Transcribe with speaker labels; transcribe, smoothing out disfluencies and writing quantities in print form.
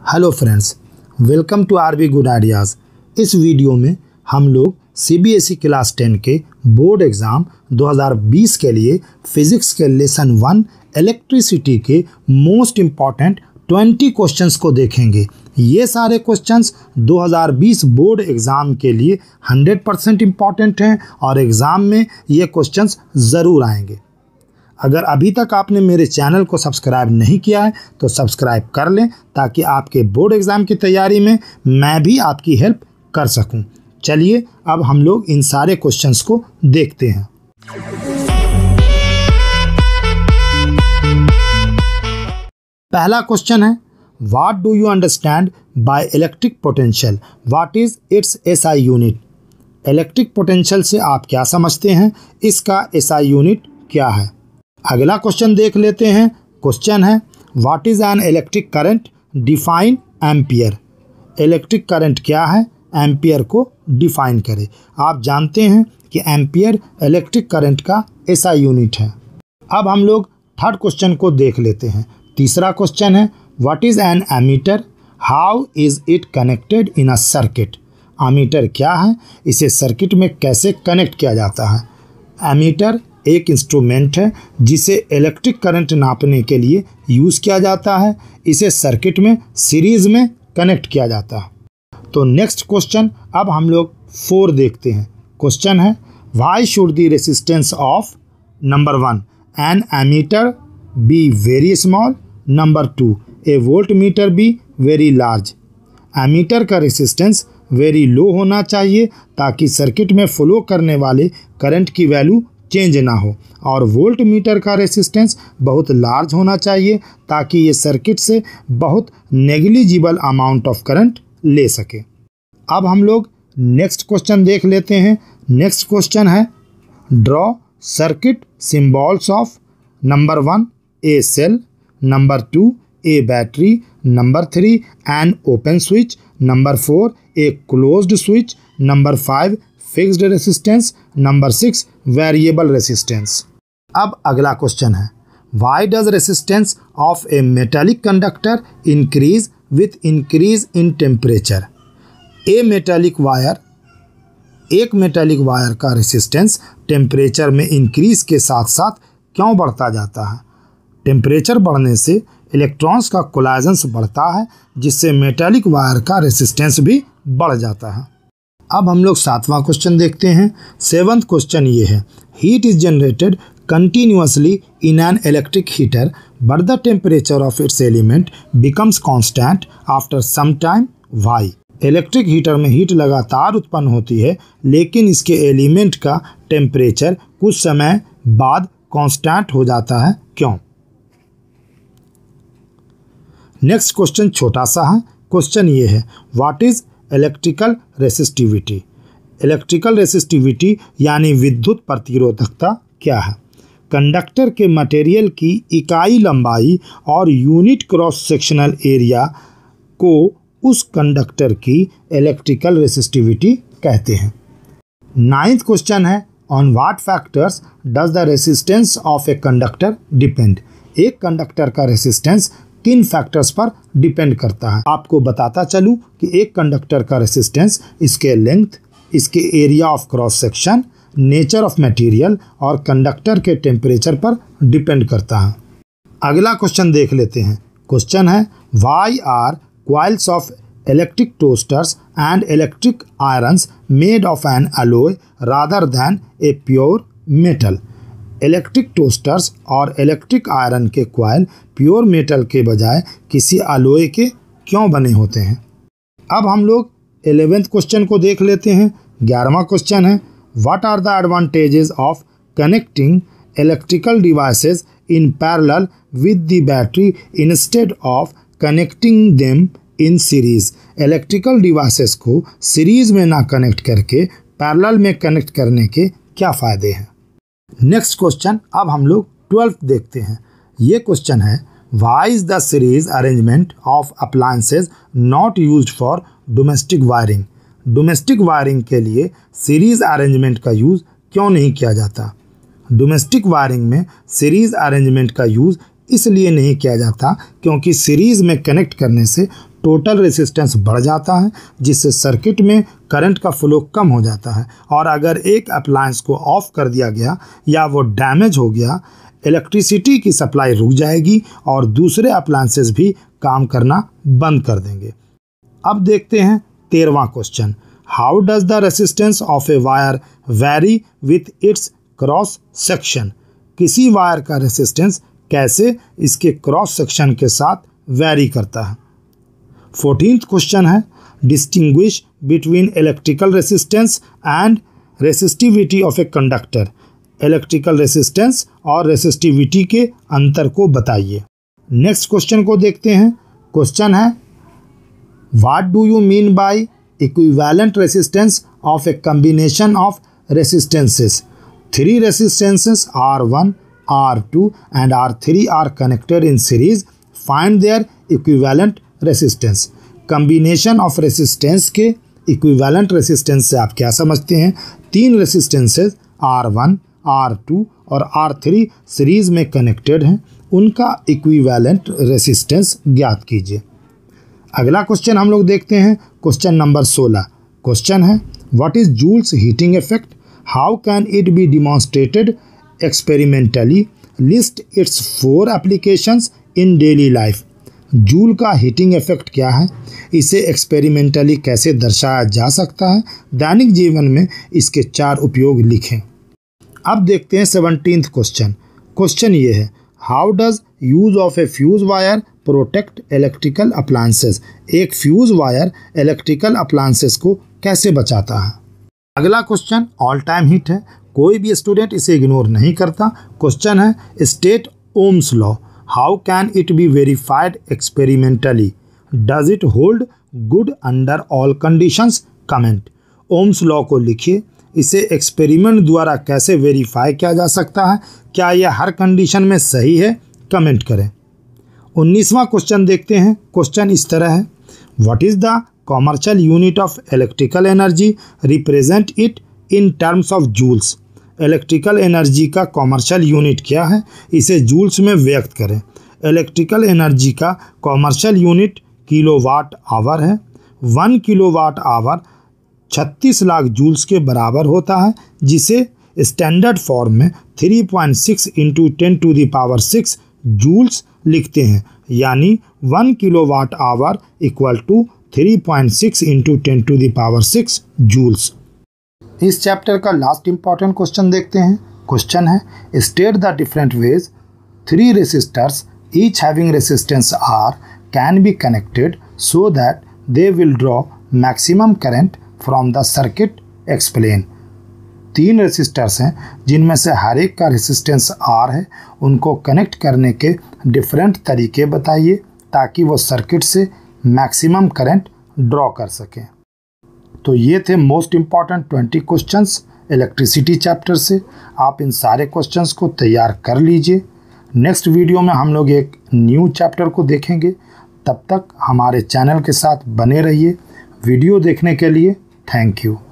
Speaker 1: Hello friends, welcome to RB good ideas. इस video में हम लोग सीबीएसई क्लास 10 के बोर्ड एग्ज़ाम 2020 के लिए फिज़िक्स के लेसन 1 इलेक्ट्रिसिटी के मोस्ट इम्पॉर्टेंट 20 क्वेश्चंस को देखेंगे। ये सारे क्वेश्चंस 2020 बोर्ड एग्ज़ाम के लिए 100% इम्पॉर्टेंट हैं और एग्ज़ाम में ये क्वेश्चंस ज़रूर आएंगे। अगर अभी तक आपने मेरे चैनल को सब्सक्राइब नहीं किया है तो सब्सक्राइब कर लें ताकि आपके बोर्ड एग्ज़ाम की तैयारी में मैं भी आपकी हेल्प कर सकूं। चलिए अब हम लोग इन सारे क्वेश्चंस को देखते हैं। पहला क्वेश्चन है, what do you understand by electric potential, what is its SI unit. Electric potential से आप क्या समझते हैं, इसका एसआई यूनिट क्या है। अगला क्वेश्चन देख लेते हैं। क्वेश्चन है, what is an electric current, define ampere. Electric current क्या है, एम्पियर को डिफाइन करें। आप जानते हैं कि एम्पियर इलेक्ट्रिक करंट का एसआई यूनिट है। अब हम लोग थर्ड क्वेश्चन को देख लेते हैं। तीसरा क्वेश्चन है, what is an ammeter, how is it connected in a circuit. Ammeter क्या है, इसे सर्किट में कैसे कनेक्ट किया जाता है। एमीटर एक इंस्ट्रूमेंट है जिसे इलेक्ट्रिक करंट नापने के लिए यूज़ किया जाता है। इसे सर्किट में सीरीज़ में कनेक्ट किया जाता है। तो नेक्स्ट क्वेश्चन अब हम लोग 4 देखते हैं। क्वेश्चन है, why should the resistance of number 1 an ammeter be very small, number 2 a voltmeter be very large. Ammeter का रेसिस्टेंस वेरी लो होना चाहिए ताकि सर्किट में फ्लो करने वाले करंट की वैल्यू चेंज ना हो, और वोल्ट मीटर का रेसिस्टेंस बहुत लार्ज होना चाहिए ताकि ये सर्किट से बहुत नेग्लिजिबल अमाउंट ऑफ करंट ले सके। अब हम लोग नेक्स्ट क्वेश्चन देख लेते हैं। नेक्स्ट क्वेश्चन है, draw circuit symbols of number 1 a cell, number 2 a battery, number 3 an open switch, number 4 a closed switch, number 5 fixed resistance, number 6 variable resistance. अब अगला क्वेश्चन है, why does resistance of a metallic conductor increase with increase in temperature. एक metallic wire का resistance temperature में increase के साथ साथ क्यों बढ़ता जाता है। टेम्परेचर बढ़ने से इलेक्ट्रॉन्स का कोलाइजेंस बढ़ता है जिससे मेटालिक वायर का रेसिस्टेंस भी बढ़ जाता है। अब हम लोग 7वां क्वेश्चन देखते हैं। 7th क्वेश्चन ये है, heat is generated continuously in an electric heater but the temperature of its element becomes constant after some time, why. Electric heater में हीट लगातार उत्पन्न होती है लेकिन इसके एलिमेंट का टेम्परेचर कुछ समय बाद कांस्टेंट हो जाता है, क्यों। नेक्स्ट क्वेश्चन छोटा सा है। क्वेश्चन ये है, what is electrical resistivity. Electrical resistivity यानी विद्युत प्रतिरोधकता क्या है। कंडक्टर के मटेरियल की इकाई लंबाई और यूनिट क्रॉस सेक्शनल एरिया को उस कंडक्टर की इलेक्ट्रिकल रेसिस्टिविटी कहते हैं। 9th क्वेश्चन है, on what factors does the resistance of a conductor depend. एक कंडक्टर का रेसिस्टेंस किन फैक्टर्स पर डिपेंड करता है। आपको बताता चलूं कि एक कंडक्टर का रेसिस्टेंस इसके लेंथ, इसके area of cross section, nature of material और कंडक्टर के टेम्परेचर पर डिपेंड करता है। अगला क्वेश्चन देख लेते हैं। क्वेश्चन है, why are coils of electric toasters and electric irons made of an alloy rather than a pure metal. Electric toasters और इलेक्ट्रिक आयरन के कॉइल प्योर मेटल के बजाय किसी अलॉय के क्यों बने होते हैं। अब हम लोग 11th क्वेश्चन को देख लेते हैं। 11वां क्वेश्चन है, what are the advantages of connecting electrical devices in parallel with the battery instead of connecting them in series. Electrical devices को सीरीज में ना कनेक्ट करके पैरेलल में कनेक्ट करने के क्या फ़ायदे हैं। नेक्स्ट क्वेश्चन अब हम लोग 12th देखते हैं। ये क्वेश्चन है, why is the series arrangement of appliances not used for domestic wiring. Domestic wiring के लिए सीरीज अरेंजमेंट का यूज़ क्यों नहीं किया जाता। डोमेस्टिक वायरिंग में सीरीज अरेंजमेंट का यूज़ इसलिए नहीं किया जाता क्योंकि सीरीज़ में कनेक्ट करने से टोटल रेसिस्टेंस बढ़ जाता है, जिससे सर्किट में करंट का फ्लो कम हो जाता है। और अगर एक अप्लायंस को ऑफ कर दिया गया या वो डैमेज हो गया, इलेक्ट्रिसिटी की सप्लाई रुक जाएगी और दूसरे अप्लायंसेस भी काम करना बंद कर देंगे। अब देखते हैं 13वां question. How does the resistance of a wire vary with its cross section? किसी वायर का रेसिस्टेंस कैसे इसके क्रॉस सेक्शन के साथ वेरी करता है। 14th क्वेश्चन है, distinguish between electrical resistance and resistivity of a conductor. Electrical resistance और रेसिस्टिविटी के अंतर को बताइए। नेक्स्ट क्वेश्चन को देखते हैं। क्वेश्चन है, what do you mean by equivalent resistance of a combination of resistances? 3 resistances R1, R2 and R3 are connected in series. Find their equivalent resistance. Combination of resistance के equivalent resistance से आप क्या समझते हैं? 3 resistances R1, R2 और R3 series में connected हैं, उनका इक्विवेलेंट रेसिस्टेंस ज्ञात कीजिए। अगला क्वेश्चन हम लोग देखते हैं, क्वेश्चन नंबर 16। क्वेश्चन है, what is Joule's heating effect? How can it be demonstrated experimentally? List its 4 applications in daily life. Joule का हीटिंग इफेक्ट क्या है? इसे एक्सपेरिमेंटली कैसे दर्शाया जा सकता है? दैनिक जीवन में इसके 4 उपयोग लिखें। अब देखते हैं 17th क्वेश्चन। क्वेश्चन ये है, how does use of a fuse wire protect electrical appliances? एक फ्यूज वायर इलेक्ट्रिकल अप्लायंसेस को कैसे बचाता है? अगला क्वेश्चन ऑल टाइम हिट है, कोई भी स्टूडेंट इसे इग्नोर नहीं करता। क्वेश्चन है, state Ohm's law. How can it be verified experimentally? Does it hold good under all conditions? Comment. Ohm's law को लिखिए, इसे एक्सपेरिमेंट द्वारा कैसे वेरीफाई किया जा सकता है? क्या यह हर कंडीशन में सही है? कमेंट करें। 19वां क्वेश्चन देखते हैं। क्वेश्चन इस तरह है, what is the commercial unit of electrical energy? Represent it in terms of joules. Electrical energy का कॉमर्शियल यूनिट क्या है? इसे जूल्स में व्यक्त करें। इलेक्ट्रिकल एनर्जी का कॉमर्शियल यूनिट किलोवाट आवर है। 1 किलोवाट आवर 36 लाख जूल्स के बराबर होता है, जिसे स्टैंडर्ड फॉर्म में 3.6 × 10⁶ जूल्स लिखते हैं, यानी 1 kilowatt hour equal to 3.6 × 10⁶ joules. इस चैप्टर का लास्ट इंपॉर्टेंट क्वेश्चन देखते हैं। क्वेश्चन है, state the different ways 3 resistors each having resistance R can be connected so that they will draw maximum current from the circuit. Explain. 3 resistors हैं जिनमें से हर एक का रेसिस्टेंस R है, उनको कनेक्ट करने के डिफरेंट तरीके बताइए ताकि वो सर्किट से मैक्सिमम करंट ड्रॉ कर सकें। तो ये थे most important 20 questions electricity chapter से। आप इन सारे क्वेश्चंस को तैयार कर लीजिए। नेक्स्ट वीडियो में हम लोग एक न्यू चैप्टर को देखेंगे। तब तक हमारे चैनल के साथ बने रहिए। वीडियो देखने के लिए थैंक यू।